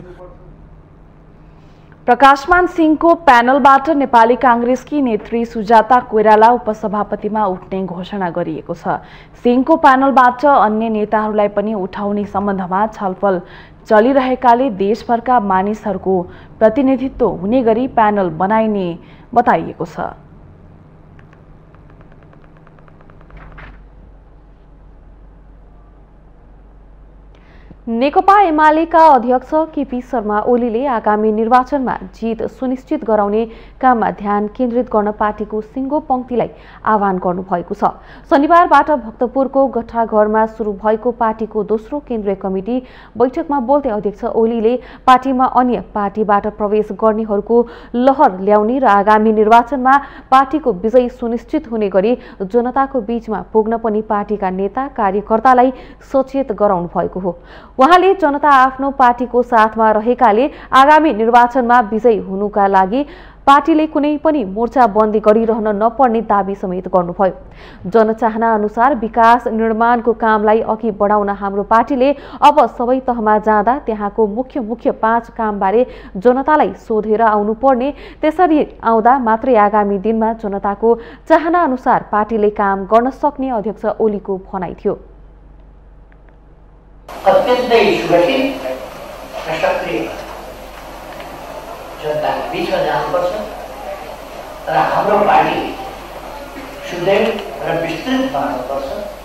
प्रकाशमान सिंहको प्यानलबाट नेपाली कांग्रेसकी नेत्री सुजाता कोइराला उपसभापतिमा उठ्ने घोषणा गरिएको छ। सिंहको प्यानलबाट अन्य नेताहरूलाई पनि उठाउने सम्बन्धमा छलफल चलिरहेकाले देशभरका मानिसहरूको प्रतिनिधित्व हुने गरी प्यानल बनाइने बताइएको छ। नेकपा एमालेका अध्यक्ष केपी शर्मा ओलीले आगामी निर्वाचनमा जित सुनिश्चित गराउने काममा ध्यान केन्द्रित गर्न पार्टीको सिङ्गो पंक्तिलाई आह्वान गर्नुभएको छ। शनिबारबाट भक्तपुरको गट्ठाघरमा सुरु भएको पार्टीको दोस्रो केन्द्रीय कमिटी बैठकमा बोल्दै अध्यक्ष ओलीले पार्टीमा अन्य पार्टीबाट प्रवेश गर्नेहरूको लहर ल्याउने र आगामी निर्वाचनमा पार्टीको विजय सुनिश्चित हुने गरी जनताको बीचमा पुग्न पनि पार्टीका नेता कार्यकर्तालाई सचेत गराउनु भएको हो। उहाँले जनता आफ्नो पार्टीको साथमा रहेकाले आगामी निर्वाचनमा विजयी हुनुका लागि पार्टीले कुनै पनि मोर्चाबन्दी गरिरहन नपर्ने दाबी समेत गर्नुभयो। जनचाहना अनुसार विकास निर्माणको कामलाई अघि बढाउन हाम्रो पार्टीले अब सबै तहमा जाँदा त्यहाँको मुख्य मुख्य पाँच कामबारे जनतालाई सोधेर आउनुपर्ने, त्यसरी आउँदा मात्रै आगामी दिनमा जनताको चाहना अनुसार पार्टीले काम गर्न सक्ने अध्यक्ष ओलीको भनाइ थियो। अत्यन्तै सुरक्षित र सक्रिय जनताको बिचमा जानुपर्छ र हाम्रो पार्टी सुदृढ र विस्तृत बनाउनुपर्छ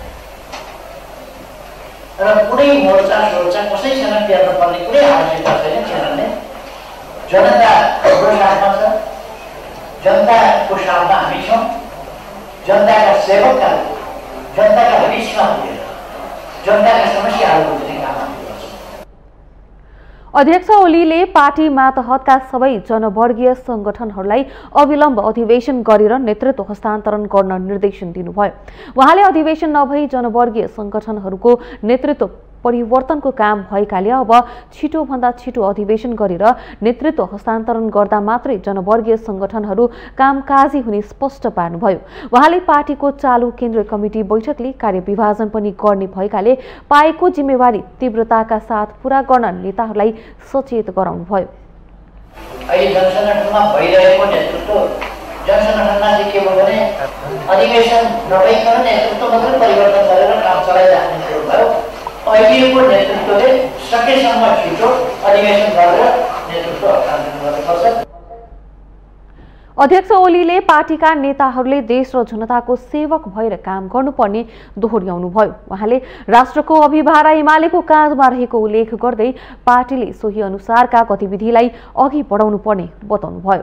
र कुनै मोर्चा सोर्चा कसैसँग टेर्न पर्ने कुनै आवश्यकता छैन। किनभने जनता हाम्रो साथमा छ, जनताको साथमा हामी छौँ, जनताका सेवकका जनताका बिचमा पुगेर जनताका समस्याहरू बुझ्ने काम हामी गर्छौँ। अध्यक्ष ओलीले पार्टी मातहतका सबै जनवर्गीय संगठनहरूलाई अविलम्ब अधिवेशन गरेर नेतृत्व हस्तान्तरण गर्न निर्देशन दिनुभयो। उहाँले अधिवेशन नभई जनवर्गीय संगठनहरूको नेतृत्व परिवर्तनको काम भएकाले अब छिटोभन्दा छिटो अधिवेशन गरेर नेतृत्व हस्तान्तरण गर्दा मात्रै जनवर्गीय संगठनहरू कामकाजी हुने स्पष्ट पार्नुभयो। उहाँले पार्टीको चालु केन्द्रीय कमिटी बैठकले कार्यविभाजन पनि गर्ने भएकाले पाएको जिम्मेवारी तीव्रताका साथ पूरा गर्न नेताहरूलाई सचेत गराउनुभयो। अहिले जनसङ्गठनमा भइरहेको नेतृत्व जनसङ्गठनमा चाहिँ के भयो भने अधिवेशन नभइकन नेतृत्व मात्रै परिवर्तन गरेर काम चलाइराख्ने सुरु भयो। अहिलेको नेतृत्वले सकेसम्म छिटो अधिवेशन गरेर नेतृत्व हस्तान्तरण गर्नुपर्छ। अध्यक्ष ओलीले पार्टीका नेताहरूले देश र जनताको सेवक भएर काम गर्नुपर्ने दोहोर्याउनुभयो। उहाँले राष्ट्रको अभिभारा एमालेको काँधमा रहेको उल्लेख गर्दै पार्टीले सोही अनुसारका गतिविधिलाई अघि बढाउनु पर्ने बताउनुभयो।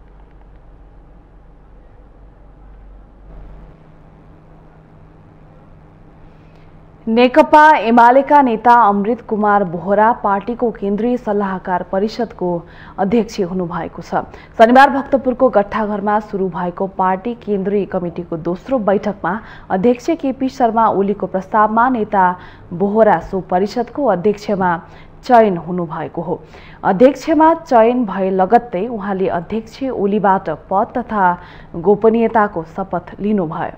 नेकपा एमालेका नेता अमृत कुमार बोहरा पार्टीको केन्द्रीय सल्लाहकार परिषदको अध्यक्ष हुनुभएको छ। शनिबार भक्तपुरको गट्ठाघरमा सुरु भएको पार्टी केन्द्रीय कमिटीको दोस्रो बैठकमा अध्यक्ष केपी शर्मा ओलीको प्रस्तावमा नेता बोहरा सो परिषदको अध्यक्षमा चयन हुनुभएको हो। अध्यक्षमा चयन भए लगत्तै उहाँले अध्यक्ष ओलीबाट पद तथा गोपनीयताको शपथ लिनुभयो।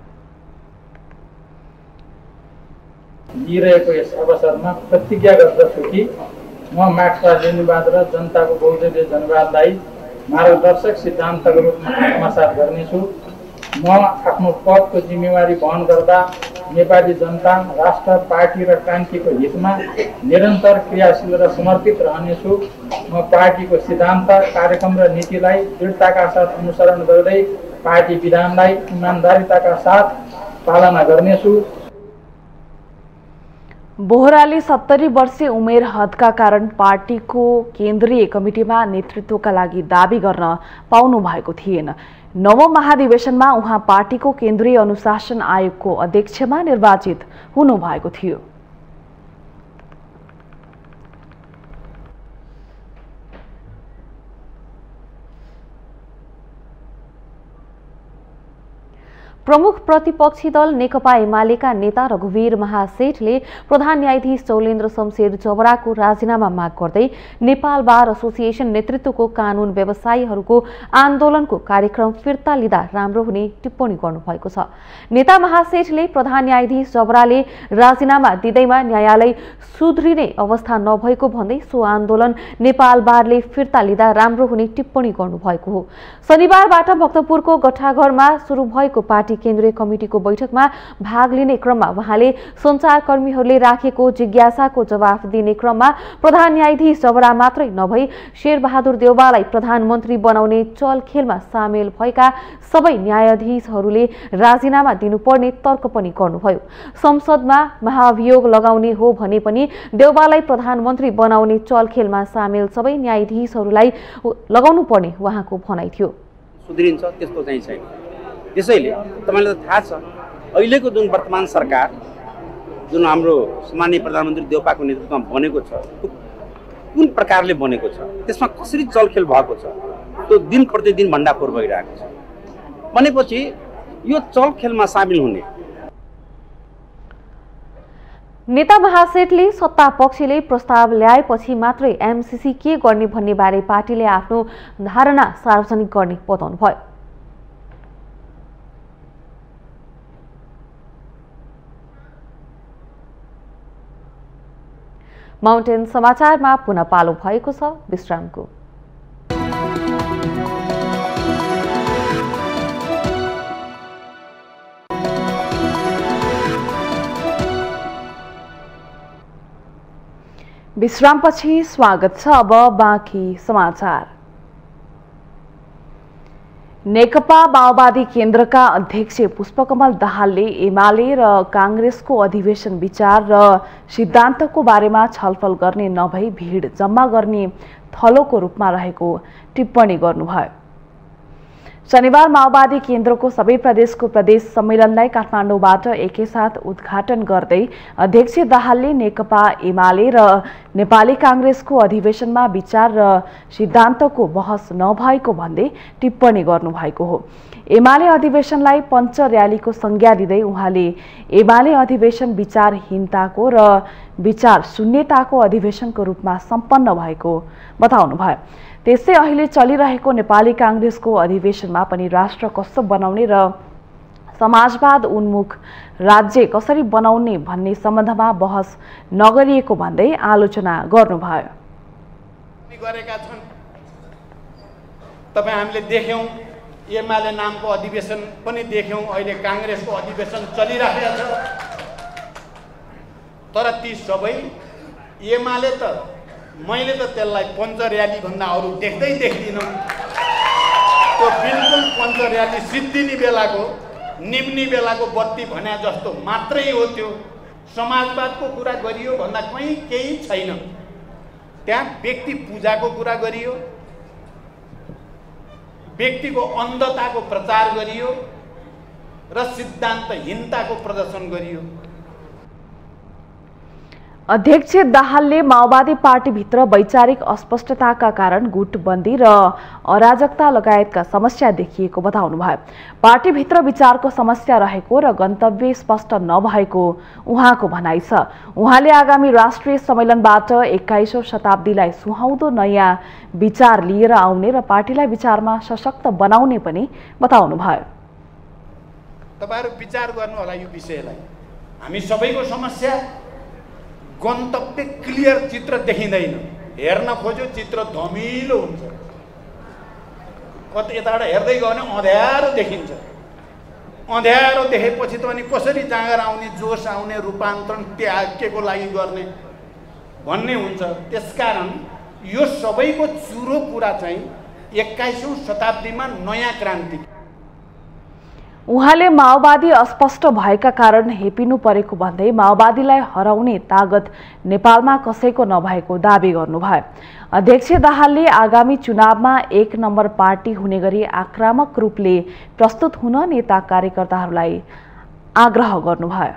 दिइरहेको यस अवसरमा प्रतिज्ञा गर्दछु कि म मार्क्सवादीवाद र जनताको बहुदलीय जनवादलाई मार्गदर्शक सिद्धान्तको रूपमा आत्मसात गर्नेछु। म आफ्नो पदको जिम्मेवारी वहन गर्दा नेपाली जनता, राष्ट्र, पार्टी र क्रान्तिको हितमा निरन्तर क्रियाशील र समर्पित रहनेछु। म पार्टीको सिद्धान्त, कार्यक्रम र नीतिलाई दृढताका साथ अनुसरण गर्दै पार्टी विधानलाई इमानदारिताका साथ पालना गर्नेछु। बोहराले सत्तरी वर्षीय उमेर हदका कारण पार्टीको केन्द्रीय कमिटीमा नेतृत्वका लागि दाबी गर्न पाउनु भएको थिएन। नवौं महाधिवेशनमा उहाँ पार्टीको केन्द्रीय अनुशासन आयोगको अध्यक्षमा निर्वाचित हुनुभएको थियो। प्रमुख प्रतिपक्षी दल नेकपा एमालेका नेता रघुवीर महासेठले प्रधान न्यायाधीश चौलेन्द्र शमशेर जबराको राजीनामा माग गर्दै नेपाल बार एसोसिएसन नेतृत्वको कानून व्यवसायीहरूको आन्दोलनको कार्यक्रम फिर्ता लिँदा राम्रो हुने टिप्पणी गर्नुभएको छ। नेता महासेठले प्रधान न्यायाधीश जबराले राजीनामा दिँदैमा न्यायालय सुध्रिने अवस्था नभएको भन्दै सो आन्दोलन नेपाल बारले फिर्ता लिँदा राम्रो हुने टिप्पणी गर्नुभएको हो। शनिबारबाट भक्तपुरको गठाघरमा सुरु भएको पार्टी केन्द्रीय कमिटिको बैठकमा भाग लिने क्रममा उहाँले सञ्चारकर्मीहरूले राखेको जिज्ञासाको जवाफ दिने क्रममा प्रधान न्यायाधीश जबरा मात्रै नभई शेरबहादुर देउवालाई प्रधानमन्त्री बनाउने चलखेलमा सामेल भएका सबै न्यायाधीशहरूले राजीनामा दिनुपर्ने तर्क पनि गर्नुभयो। संसदमा महाभियोग लगाउने हो भने पनि देउवालाई प्रधानमन्त्री बनाउने चलखेलमा सामेल सबै न्यायाधीशहरूलाई लगाउनु पर्ने उहाँको भनाइ थियो। सुध्रिन्छ त्यस्तो चाहिँ छैन। त्यसैले तपाईँलाई त थाहा छ अहिलेको जुन वर्तमान सरकार जुन हाम्रो सम्माननीय प्रधानमन्त्री देउपाको नेतृत्वमा बनेको छ त्यो कुन प्रकारले बनेको छ, त्यसमा कसरी चलखेल भएको छ, त्यो दिन प्रतिदिन भण्डाफोर भइरहेको छ भनेपछि यो चलखेलमा सामेल हुने नेता महासेठले सत्ता पक्षले प्रस्ताव ल्याएपछि मात्रै एमसीसी के गर्ने भन्ने बारे पार्टीले आफ्नो धारणा सार्वजनिक गर्ने बताउनुभयो। माउन्टेन समाचारमा पुनः पालो भएको छ विश्रामको। विश्रामपछि स्वागत छ। अब बाँकी समाचार। नेकपा माओवादी केन्द्रका अध्यक्ष पुष्पकमल दाहालले एमाले र कांग्रेसको अधिवेशन विचार र सिद्धान्तको बारेमा छलफल गर्ने नभई भिड जम्मा गर्ने थलोको रूपमा रहेको टिप्पणी गर्नुभयो। शनिबार माओवादी केन्द्रको सबै प्रदेशको प्रदेश सम्मेलनलाई काठमाडौँबाट एकैसाथ उद्घाटन गर्दै अध्यक्ष दाहालले नेकपा एमाले र नेपाली कांग्रेसको अधिवेशनमा विचार र सिद्धान्तको बहस नभएको भन्दै टिप्पणी गर्नुभएको हो। एमाले अधिवेशनलाई पञ्च र्यालीको संज्ञा दिँदै उहाँले एमाले अधिवेशन विचारहीनताको र विचार शून्यताको अधिवेशनको रूपमा सम्पन्न भएको बताउनुभयो। त्यसै अहिले चलिरहेको नेपाली कांग्रेसको अधिवेशनमा पनि राष्ट्र कस्तो बनाउने र समाजवाद उन्मुख राज्य कसरी बनाउने भन्ने सम्बन्धमा बहस नगरिएको भन्दै आलोचना गर्नुभयो। गरेका छन् तपाई हामीले देख्यौं एमाले नामको अधिवेशन पनि देख्यौं, अहिले कांग्रेसको अधिवेशन चलिरहेको छ। तर ती सबै एमाले त मैले त त्यसलाई पञ्च र्याली भन्दा अरू देख्दै देख्दिनँ। त्यो बिल्कुल पञ्च र्याली सिद्धिने बेलाको निम्नी बेलाको बत्ती भन्या जस्तो मात्रै हो। त्यो समाजवादको कुरा गरियो भन्दा कहीँ केही छैन। त्यहाँ व्यक्ति पूजाको कुरा गरियो, व्यक्तिको अन्धताको प्रचार गरियो र सिद्धान्तहीनताको प्रदर्शन गरियो। अध्यक्ष दाहालले माओवादी पार्टीभित्र वैचारिक अस्पष्टताका कारण गुटबन्दी र अराजकता लगायतका समस्या देखिएको बताउनुभयो। पार्टीभित्र विचारको समस्या रहेको र गन्तव्य स्पष्ट नभएको उहाँको भनाइ छ। उहाँले आगामी राष्ट्रिय सम्मेलनबाट एक्काइसौं शताब्दीलाई सुहाउँदो नयाँ विचार लिएर आउने र पार्टीलाई विचारमा सशक्त बनाउने पनि बताउनुभयो। तपाईहरु विचार गर्नु होला यो विषयलाई। हामी सबैको समस्या गन्तव्य क्लियर चित्र देखिँदैन। हेर्न खोज्यो चित्र धमिलो हुन्छ, कतै यताबाट हेर्दै गयो भने अँध्यारो देखिन्छ। अँध्यारो देखेपछि त अनि कसरी जाँगर आउने, जोस आउने, रूपान्तरण त्याग केको लागि गर्ने भन्ने हुन्छ। त्यसकारण यो सबैको चुरो कुरा चाहिँ एक्काइसौं शताब्दीमा नयाँ क्रान्ति। उहाँले माओवादी अस्पष्ट भएका कारण हेपिनु परेको भन्दै माओवादीलाई हराउने तागत नेपालमा कसैको नभएको दावी गर्नुभयो। अध्यक्ष दाहालले आगामी चुनावमा एक नम्बर पार्टी हुने गरी आक्रामक रूपले प्रस्तुत हुन नेता कार्यकर्ताहरूलाई आग्रह गर्नुभयो।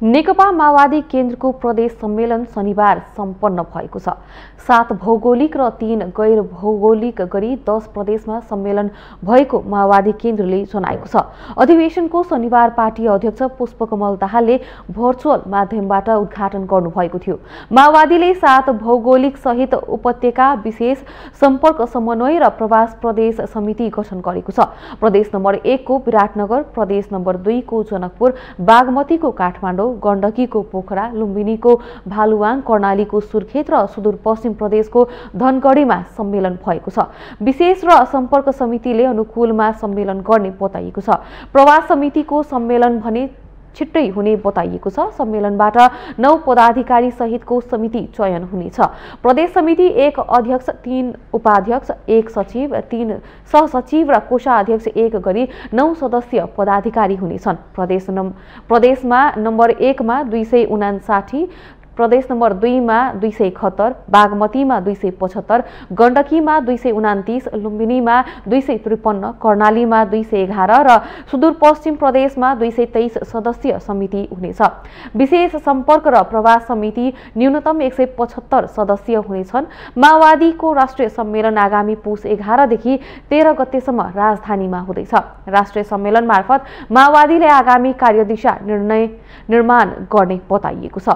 नेकपा माओवादी केन्द्रको प्रदेश सम्मेलन शनिबार सम्पन्न भएको छ। सात भौगोलिक र तीन गैर भौगोलिक गरी दस प्रदेशमा सम्मेलन भएको माओवादी केन्द्रले जनाएको छ। अधिवेशनको शनिबार पार्टी अध्यक्ष पुष्पकमल दाहालले भर्चुअल माध्यमबाट उद्घाटन गर्नुभएको थियो। माओवादीले सात भौगोलिक सहित उपत्यका विशेष सम्पर्क समन्वय र प्रवास प्रदेश समिति गठन गरेको छ। प्रदेश नम्बर एक को विराटनगर, प्रदेश नम्बर दुई को जनकपुर, बागमतीको काठमाडौँ, गण्डकीको पोखरा, लुम्बिनीको भालुवाङ, कर्णालीको सुर्खेत र सुदूरपश्चिम प्रदेशको धनगढीमा सम्मेलन भएको छ। विशेष र सम्पर्क समितिले अनुकूलमा सम्मेलन गर्ने बताइएको छ। प्रवास समितिको सम्मेलन भने छिट्टै हुने बताइएको छ। सम्मेलनबाट नौ पदाधिकारी सहितको समिति चयन हुनेछ। प्रदेश समिति एक अध्यक्ष, तीन उपाध्यक्ष, एक सचिव, तीन सहसचिव र कोषाध्यक्ष एक गरी नौ सदस्य पदाधिकारी हुनेछन्। प्रदेश नम् प्रदेशमा नम्बर एकमा दुई सय उनासाठी, प्रदेश नम्बर दुईमा दुई सय इकहत्तर, बागमतीमा दुई सय पचहत्तर, गण्डकीमा दुई सय उनातिस, लुम्बिनीमा दुई सय त्रिपन्न, कर्णालीमा दुई सय एघार र सुदूरपश्चिम प्रदेशमा दुई सय तेइस सदस्य समिति हुनेछ। विशेष सम्पर्क र प्रवास समिति न्यूनतम एक सय पचहत्तर सदस्य हुनेछन्। माओवादीको राष्ट्रिय सम्मेलन आगामी पुस एघारदेखि तेह्र गतेसम्म राजधानीमा हुँदैछ। राष्ट्रिय सम्मेलन मार्फत माओवादीले आगामी कार्यदिशा निर्णय निर्माण गर्ने बताइएको छ।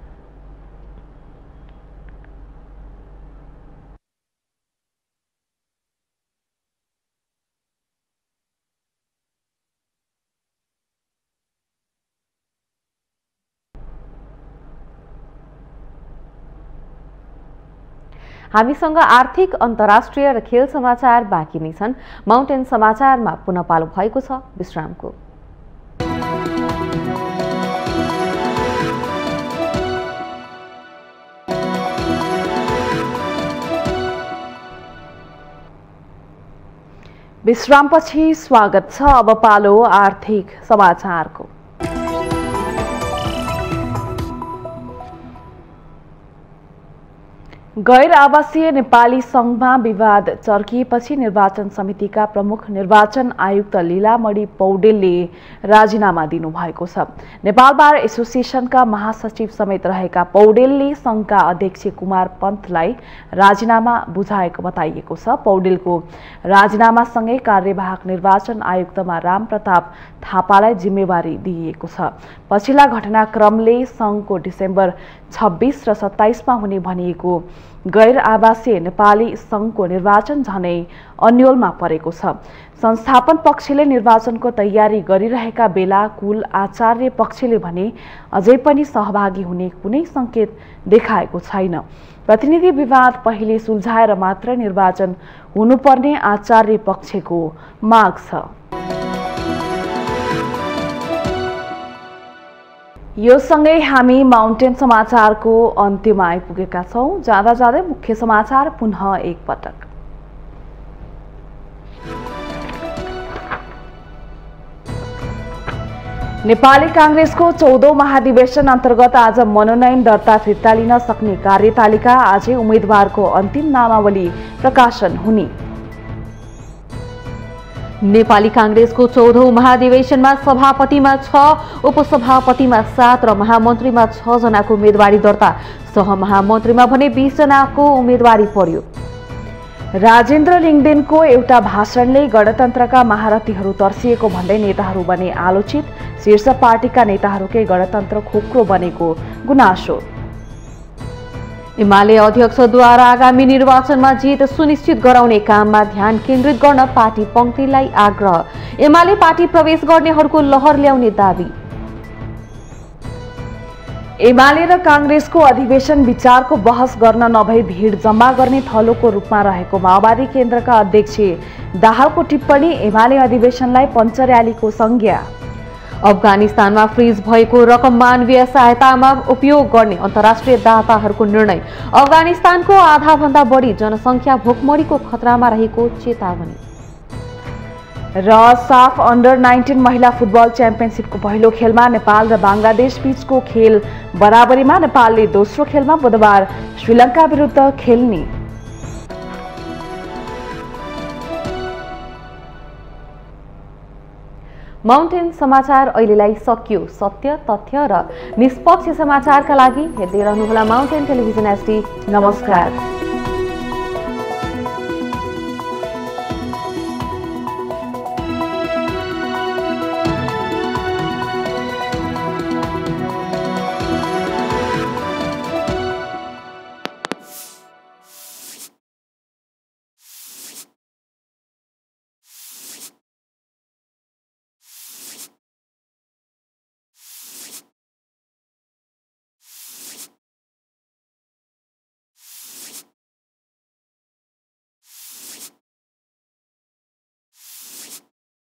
हामीसँग आर्थिक, अन्तर्राष्ट्रिय र खेल समाचार बाँकी नै छन्। माउन्टेन समाचारमा पुनः पालो भएको छ विश्रामको। विश्रामपछि स्वागत छ। अब पालो आर्थिक समाचारको। गैर आवासीय नेपाली संघमा विवाद चर्किएपछि निर्वाचन समितिका प्रमुख निर्वाचन आयुक्त लीलामणि पौडेलले राजीनामा दिनुभएको छ। नेपाल बार एसोसिएसनका महासचिव समेत रहेका पौडेलले संघका अध्यक्ष कुमार पन्तलाई राजीनामा बुझाएको बताइएको छ। पौडेलको राजीनामासँगै कार्यवाहक निर्वाचन आयुक्तमा राम प्रताप थापालाई जिम्मेवारी दिइएको छ। पछिल्ला घटनाक्रमले संघको डिसेम्बर छब्बीस र सत्ताइसमा हुने भनिएको गैर आवासीय नेपाली संघको निर्वाचन झनै अन्योलमा परेको छ। संस्थापन पक्षले निर्वाचनको तयारी गरिरहेका बेला कुल आचार्य पक्षले भने अझै पनि सहभागी हुने कुनै संकेत देखाएको छैन। प्रतिनिधि विवाद पहिले सुल्झाएर मात्र निर्वाचन हुनुपर्ने आचार्य पक्षको माग छ। यो सँगै हामी माउन्टेन समाचारको अन्त्यमा आइपुगेका छौं। जाँदा जाँदै मुख्य समाचार पुनः एकपटक। नेपाली कांग्रेसको चौधौं महाधिवेशन अन्तर्गत आज मनोनयन दर्ता फिर्ता लिन सक्ने कार्यतालिका, आजै उम्मेद्वारको अन्तिम नामावली प्रकाशन हुने। नेपाली कांग्रेसको चौधौं महाधिवेशनमा सभापतिमा छ, उपसभापतिमा सात र महामन्त्रीमा छ जनाको उम्मेदवारी दर्ता। सहमहामन्त्रीमा भने बीस जनाको उम्मेदवारी पर्यो। राजेन्द्र लिङदेनको एउटा भाषणले गणतन्त्रका महारथीहरू तर्सिएको भन्दै नेताहरू बने आलोचित। शीर्ष पार्टीका नेताहरूकै गणतन्त्र खोक्रो बनेको गुनासो। एमाले अध्यक्षद्वारा आगामी निर्वाचनमा जित सुनिश्चित गराउने काममा ध्यान केन्द्रित गर्न पार्टी पंक्तिलाई आग्रह। एमाले पार्टी प्रवेश गर्नेहरूको लहर ल्याउने दाबी। एमाले र कांग्रेसको अधिवेशन विचारको बहस गर्न नभई भीड जम्मा गर्ने थलोको रूपमा रहेको माओवादी केन्द्रका अध्यक्ष दाहालको टिप्पणी। एमाले अधिवेशनलाई पञ्च र्यालीको संज्ञा। अफगानिस्तानमा फ्रिज भएको रकम मानवीय सहायतामा उपयोग गर्ने अन्तर्राष्ट्रिय दाताहरूको निर्णय। अफगानिस्तानको आधा भन्दा बढी जनसङ्ख्या भोकमरीको खतरामा रहेको चेतावनी। र साफ अन्डर नाइन्टिन महिला फुटबल च्याम्पियनसिपको पहिलो खेलमा नेपाल र बङ्गलादेश बीचको खेल बराबरीमा। नेपालले दोस्रो खेलमा बुधबार श्रीलङ्का विरुद्ध खेल्ने। माउन्टेन समाचार अहिलेलाई सकियो। सत्य, तथ्य र निष्पक्ष समाचारका लागि हेर्दै रहनुहोला माउन्टेन टेलिभिजन एचडी। नमस्कार।